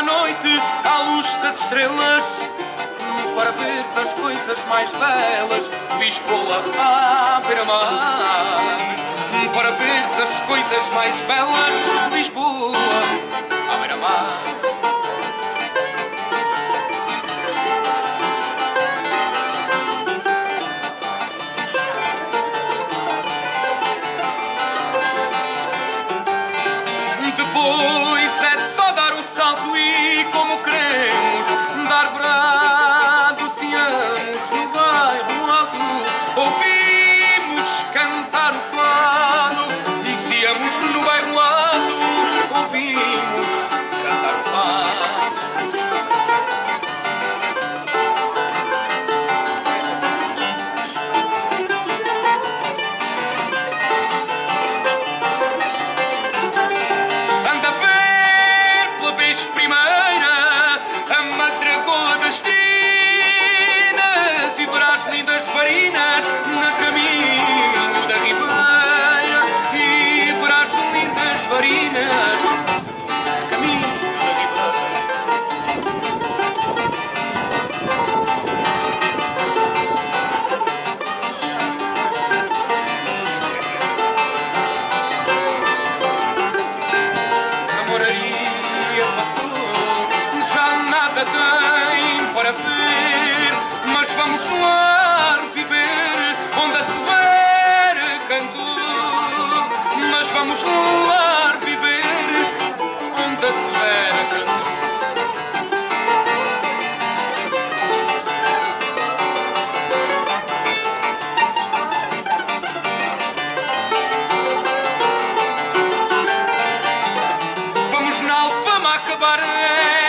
à noite, à luz das estrelas, para ver as coisas mais belas. Lisboa à beira-mar, para ver as coisas mais belas. Lisboa à beira-mar. Depois é só dar o salto e, como queremos, dar brados-se-amos no bairro alto. Ouvimos cantar o fado, se-amos no bairro alto. Ouvimos cantar o fado. Primeira, a madragoa das trinas, e verás lindas varinas no caminho da ribeira. E verás lindas varinas no caminho da ribeira. Namoraria passou, tem para ver, mas vamos lá viver onde a Severa cantou. Mas vamos lá viver onde a Severa cantou. Vamos na Alfama acabar